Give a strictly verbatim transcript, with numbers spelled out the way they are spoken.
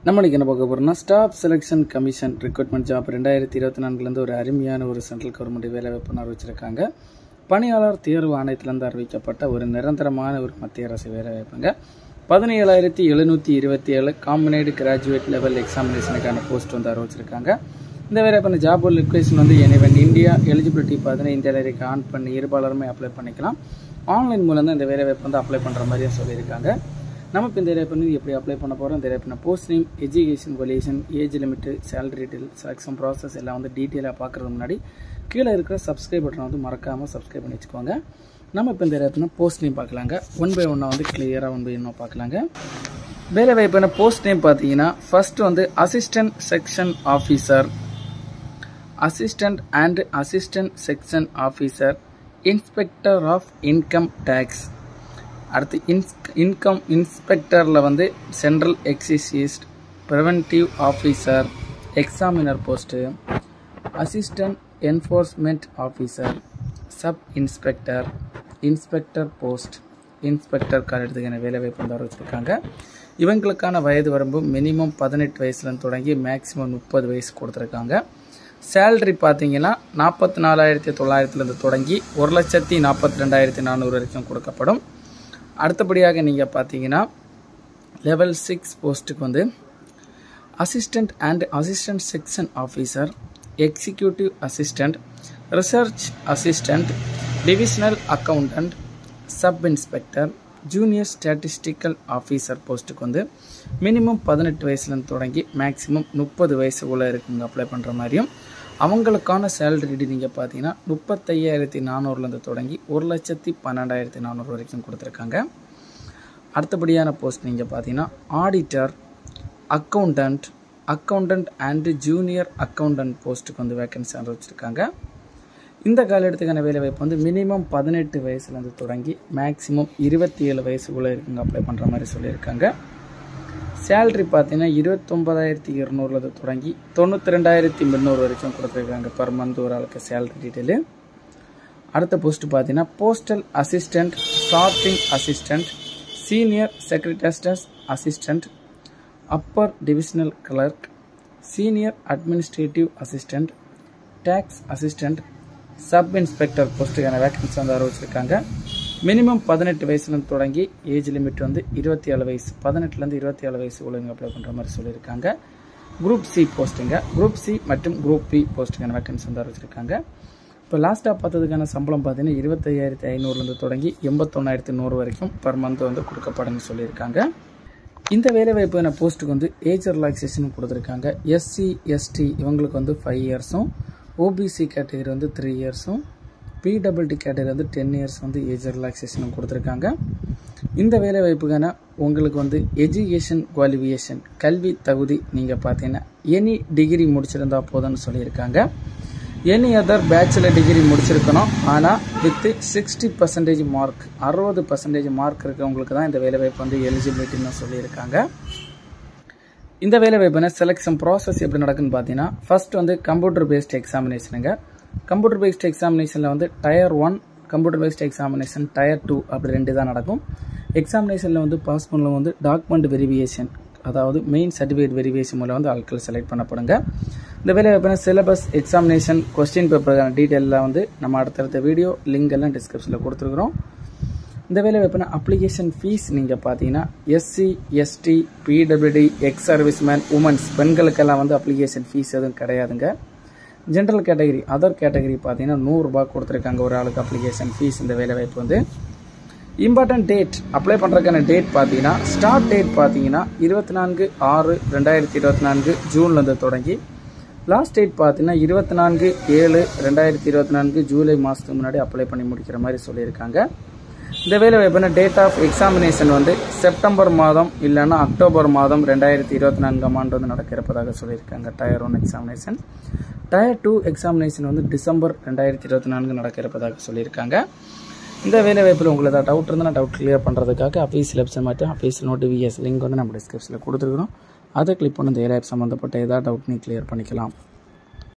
நம்ம என்ன பார்க்க போகிறோம்னா staff selection commission recruitment job ரெண்டாயிரத்தி இருபத்தி நான்குலேருந்து ஒரு அருமையான ஒரு சென்ட்ரல் கவர்மெண்ட் வேலைவாய்ப்பு அறிவிச்சிருக்காங்க. பணியாளர் தேர்வு ஆணையத்திலேருந்து அறிவிக்கப்பட்ட ஒரு நிரந்தரமான ஒரு மத்திய அரசு வேலைவாய்ப்புங்க. பதினேழாயிரத்தி எழுநூற்றி இருபத்தி ஏழு காம்பினேடு கிராஜுவேட் லெவல் எக்ஸாமினேஷனுக்கான போஸ்ட் வந்து அறிவிச்சிருக்காங்க. இந்த வேலைவாய்ப்பு ஜாப் லொக்கேஷன் வந்து எனிவன் இந்தியா எலிஜிபிலிட்டி பார்த்தீங்கன்னா இந்தியாவில் இருக்க ஆன் பண்ணி இருபாலருமே அப்ளை பண்ணிக்கலாம். ஆன்லைன் மூலம் தான் இந்த வேலைவாய்ப்பு வந்து அப்ளை பண்ணுற மாதிரியும் சொல்லியிருக்காங்க. நம்ம இப்போ இந்த வேலைவாய்ப்பு எப்படி அப்ளை பண்ண போகிறோம், இந்த வேலைவாய்ப்பு post name, education qualification, age limit, salary detail, selection process எல்லாம் வந்து டீட்டெயிலாக பார்க்குறதுக்கு முன்னாடி கீழே இருக்கிற சப்ஸ்கிரைப் பட்டனை வந்து மறக்காமல் சப்ஸ்கிரைப் பண்ணி வச்சுக்கோங்க. நம்ம இப்போ இந்த வேலைவாய்ப்பு போஸ்ட் நேம் பார்க்கலாங்க. ஒன் பை ஒன்னாக வந்து கிளியராக ஒன் பை ஒன்னாக பார்க்கலாங்க. வேலைவாய்ப்பு போஸ்ட் நேம் பார்த்தீங்கன்னா ஃபர்ஸ்ட் வந்து assistant section officer, assistant and assistant section officer, inspector of income tax. அடுத்து இன்ஸ் இன்கம் இன்ஸ்பெக்டரில் வந்து central excise preventive officer, examiner post, assistant enforcement officer, sub inspector, inspector post, inspector கால் எடுத்துக்கான வேலைவாய்ப்பு வந்து வச்சுருக்காங்க. இவங்களுக்கான வயது வரம்பு மினிமம் பதினெட்டு வயசுலேருந்து தொடங்கி மேக்ஸிமம் முப்பது வயசு கொடுத்துருக்காங்க. சேலரி பார்த்தீங்கன்னா நாற்பத்தி நாலாயிரத்தி தொள்ளாயிரத்துலேருந்து தொடங்கி ஒரு லட்சத்தி நாற்பத்தி ரெண்டாயிரத்தி நானூறு வரைக்கும் கொடுக்கப்படும். அடுத்தபடியாக நீங்கள் பார்த்தீங்கன்னா லெவல் சிக்ஸ் போஸ்ட்டுக்கு வந்து assistant and assistant section officer, executive assistant, research assistant, divisional accountant, sub inspector, junior statistical officer போஸ்ட்டுக்கு வந்து மினிமம் பதினெட்டு வயசுலேருந்து தொடங்கி மேக்ஸிமம் முப்பது வயசுக்குள்ளே இருக்குங்க அப்ளை பண்ணுற மாதிரியும். அவங்களுக்கான சேலரி நீங்கள் பார்த்தீங்கன்னா முப்பத்தையாயிரத்தி நானூறுலேருந்து தொடங்கி ஒரு லட்சத்தி பன்னெண்டாயிரத்தி நானூறு வரைக்கும் கொடுத்துருக்காங்க. அடுத்தபடியான போஸ்ட் நீங்கள் பார்த்தீங்கன்னா auditor, accountant, accountant and junior accountant போஸ்ட்டுக்கு வந்து வேக்கன்சி வச்சுருக்காங்க. இந்த காலகட்டத்துக்கான வேலைவாய்ப்பு வந்து மினிமம் பதினெட்டு வயசுலேருந்து தொடங்கி மேக்ஸிமம் இருபத்தி ஏழு வயசுக்குள்ளே இருக்குங்க அப்ளை பண்ணுற மாதிரி சொல்லியிருக்காங்க. சேலரி பார்த்தீங்கன்னா இருபத்தொம்பதாயிரத்தி இரநூறுலேருந்து தொடங்கி தொண்ணூற்றி ரெண்டாயிரத்தி முந்நூறு வரைக்கும் கொடுத்துருக்காங்க பர் மந்த் ஒரு ஆளுக்கு சேலரி டீட்டெயிலு. அடுத்த போஸ்ட் பார்த்தீங்கன்னா postal assistant, sorting assistant, senior secretariat assistant, upper divisional clerk, senior administrative assistant, tax assistant, sub inspector போஸ்ட்டுக்கான வேக்கன்சி வந்து அறிவிச்சிருக்காங்க. மினிமம் பதினெட்டு வயசுலேருந்து தொடங்கி ஏஜ் லிமிட் வந்து இருபத்தி ஏழு வயசு பதினெட்டுலேருந்து இருபத்தி ஏழு வயசு உள்ளவங்க அப்ளை பண்ணுற மாதிரி சொல்லியிருக்காங்க. குரூப் சி போஸ்ட்டுங்க, குரூப் சி மற்றும் குரூப் பி போஸ்ட்டுக்கான வேக்கன்சி வந்து அறிவிச்சிருக்காங்க. இப்போ லாஸ்ட்டாக பார்த்ததுக்கான சம்பளம் பார்த்தீங்கன்னா இருபத்தையாயிரத்தி ஐநூறுலேருந்து தொடங்கி எண்பத்தொன்னாயிரத்தி நூறு வரைக்கும் பர் மந்த் வந்து கொடுக்கப்படுன்னு சொல்லியிருக்காங்க. இந்த வேலைவாய்ப்பான போஸ்ட்டுக்கு வந்து ஏஜ் ரிலாக்ஸேஷன் கொடுத்துருக்காங்க. எஸ்சி எஸ்டி இவங்களுக்கு வந்து ஃபைவ் இயர்ஸும், ஓபிசி கேட்டகரி வந்து த்ரீ இயர்ஸும், பிடபிள்டி கேட்டகரி வந்து டென் இயர்ஸ் வந்து ஏஜ் ரிலாக்ஸேஷனும் கொடுத்துருக்காங்க. இந்த வேலைவாய்ப்புக்கான உங்களுக்கு வந்து எஜுகேஷன் குவாலிஃபிகேஷன் கல்வி தகுதி நீங்கள் பார்த்தீங்கன்னா எனி டிகிரி முடிச்சிருந்தா போதும்னு சொல்லியிருக்காங்க. எனி அதர் பேச்சுலர் டிகிரி முடிச்சிருக்கணும், ஆனால் வித்து சிக்ஸ்டி பர்சன்டேஜ் மார்க் அறுபது பர்சன்டேஜ் மார்க் இருக்கவங்களுக்கு தான் இந்த வேலைவாய்ப்பு வந்து எலிஜிபிலிட்டின்னு சொல்லியிருக்காங்க. இந்த வேலைவாய்ப்புனா செலெக்ஷன் ப்ராசஸ் எப்படி நடக்குன்னு பார்த்தீங்கன்னா ஃபர்ஸ்ட் வந்து கம்ப்யூட்டர் பேஸ்ட் எக்ஸாமினேஷனுங்க. கம்ப்யூட்டர் பேஸ்ட் எக்ஸாமினேஷனில் வந்து tier one, computer based examination tier two அப்படி ரெண்டு தான் நடக்கும். எக்ஸாமினேஷனில் வந்து பாஸ் பண்ணல வந்து டாக்குமெண்ட் வெரிஃபிகேஷன், அதாவது மெயின் சர்டிஃபிகேட் வெரிஃபிகேஷன் மூலம் வந்து ஆட்கள் செலக்ட் பண்ணப்படுங்க. இந்த வேலை வாய்ப்பான சிலபஸ், எக்ஸாமினேஷன், கொஸ்டின் பேப்பருக்கான டீட்டெயிலாம் வந்து நம்ம அடுத்தடுத்த வீடியோ லிங்க் எல்லாம் டிஸ்கிரிப்ஷனில் கொடுத்துருக்குறோம். இந்த வேலை வாய்ப்பான அப்ளிகேஷன் ஃபீஸ் நீங்கள் பார்த்தீங்கன்னா SC ST PWD ex serviceman women's பெண்களுக்கெல்லாம் வந்து அப்ளிகேஷன் ஃபீஸ் எதுவும் கிடையாதுங்க. ஜென்ரல் கேட்டகரி அதர் கேட்டகரி பார்த்தீங்கன்னா நூறுரூபா கொடுத்துருக்காங்க ஒரு ஆளுக்கு அப்ளிகேஷன் ஃபீஸ். இந்த வேலைவாய்ப்பு வந்து இம்பார்ட்டன்ட் டேட் அப்ளை பண்ணுறதுக்கான டேட் பார்த்தீங்கன்னா ஸ்டார்ட் டேட் பார்த்தீங்கன்னா இருபத்தி நான்கு ஆறு ரெண்டாயிரத்தி இருபத்தி நான்கு ஜூன்லேருந்து தொடங்கி லாஸ்ட் டேட் பார்த்தீங்கன்னா இருபத்தி நான்கு ஏழு ரெண்டாயிரத்தி இருபத்தி நான்கு ஜூலை மாதத்துக்கு முன்னாடி அப்ளை பண்ணி முடிக்கிற மாதிரி சொல்லியிருக்காங்க. இந்த வேலைவாய்ப்பான டேட் ஆஃப் எக்ஸாமினேஷன் வந்து செப்டம்பர் மாதம் இல்லைன்னா அக்டோபர் மாதம் ரெண்டாயிரத்தி இருபத்தி நான்காம் ஆண்டு வந்து நடக்கிறப்பதாக சொல்லியிருக்காங்க. Tier one examination. Tier two examination வந்து டிசம்பர் ரெண்டாயிரத்தி இருபத்தி நான்கு நடக்கிறப்பதாக சொல்லியிருக்காங்க. இந்த வேலைவாய்ப்பில் உங்களுக்கு ஏதாவது டவுட் இருந்தால் டவுட் கிளியர் பண்ணுறதுக்காக அஃபீஷியல் வெப்சைட் மற்றும் அஃபீஷியல் நோட்டிஃபிகேஷன் லிங்க் வந்து நம்ம டிஸ்கிரிப்ஷனில் கொடுத்துருக்குறோம். அதை கிளிக் பண்ணி இந்த வேலைவாய்ப்பு சம்மந்தப்பட்ட ஏதாவது டவுட் நீ கிளியர் பண்ணிக்கலாம்.